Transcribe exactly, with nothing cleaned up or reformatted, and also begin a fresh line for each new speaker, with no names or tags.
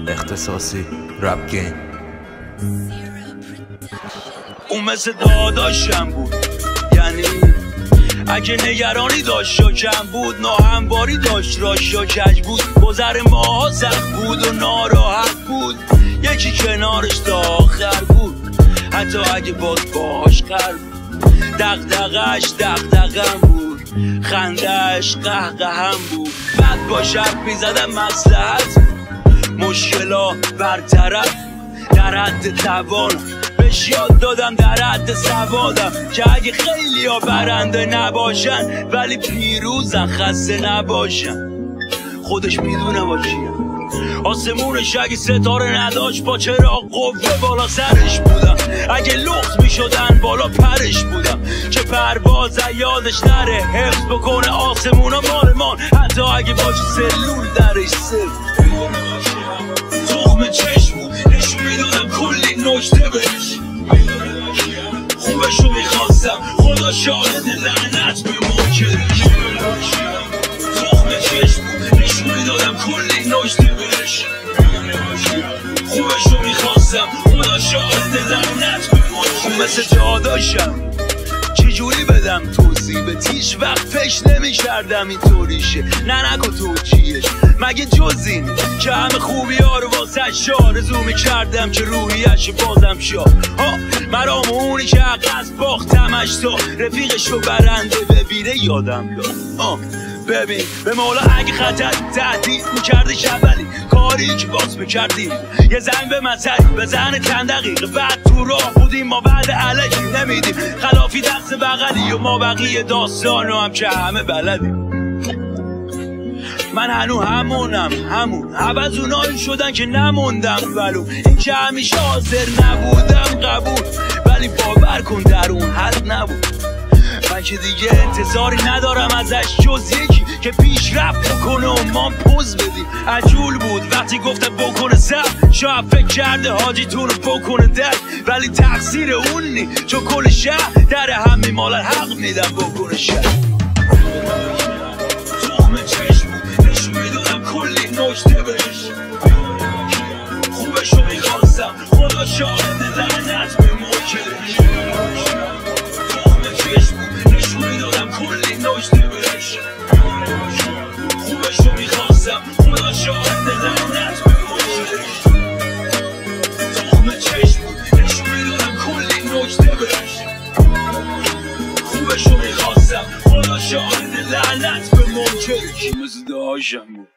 اختصاصی رپ گیم.
اون مثل داداشم بود، یعنی اگه نگرانی داشت و کم بود، ناهمواری داشت راش و کج بود، گذر ماها سخت بود و ناراحت بود، یکی کنارش تا آخر بود، حتی اگه باز باش خر بود، دغدغه‌اش دغدغه‌م بود، خنده‌اش قهقهم بود، بعد با شرط میزدم مصلحت، مشکلا برطرف در حد توانم، بهش یاد دادم در حد سوادم که اگه خیلی ها برنده نباشن ولی پیروزن خسته نباشن. خودش میدونه با کیم، آسمونش اگه ستاره نداشت با چراغ قوه بالا سرش بودم، اگه لخت میشدن بالا پرش بودم که پرواز یادش نره، حفظ بکنه آسمونا مالمان حتی اگه باشه سلول درش صفر. تخم چشمو نشون میدادم کلی نکته بهش، خوبشو میخواستم خدا شاهد لعنت به منکرش. تخم چشمو نشون میدادم کلی نکته بهش، خوبشو میخواستم خدا شاهد لعنت به منکرش. مثل داداشم چجوری بدم توضیح، به هیچ وقت فکر نمی‌کردم اینطوریشه، نه نگو توجیهش مگه جز این که همه خوبی ها رو واسش آرزو می‌کردم که روحیش بازم شا ها مرام اونی که عقص باختمش تا رفیقشو برنده ببینه یادم داد. آه ببین به مولا اگه خطر تهدید میکردش اولی کاری که باز میکردیم یه زنگ به مطری بزنه چند دقیقه بعد تو راه بودیم ما بعد علکی نمیدیم خلافی دست بغلی و ما بقیه داستانو هم که همه بلدیم. من هنو همونم همون عوض اونایی شدن که نموندم ولو این که همیشه حاضر نبودم قبول ولی باور کن در اون حد نبود. من که دیگه انتظاری ندارم ازش جز یکی که پیشرفت بکنه و ما پوز بدیم. عجول بود وقتی گفتم بکنه سب شاید فکر کرده حاجیتون رو بکنه دک ولی تقصیر اون نی چون کل شهر در هم میمالن حق میدم بکنه شهر. تخم چشمو نشون میدادم کلی نکته بهش، خوبشو میخواستم خدا شاهد لعنت به منکرش. خوبشو میخواستم خدا شاهد لعنت به منکرش. تخم چشمو نشون میدادم کلی نکته بهش، خوبشو میخواستم خدا شاهد لعنت به منکرش. مثل داشتم بود.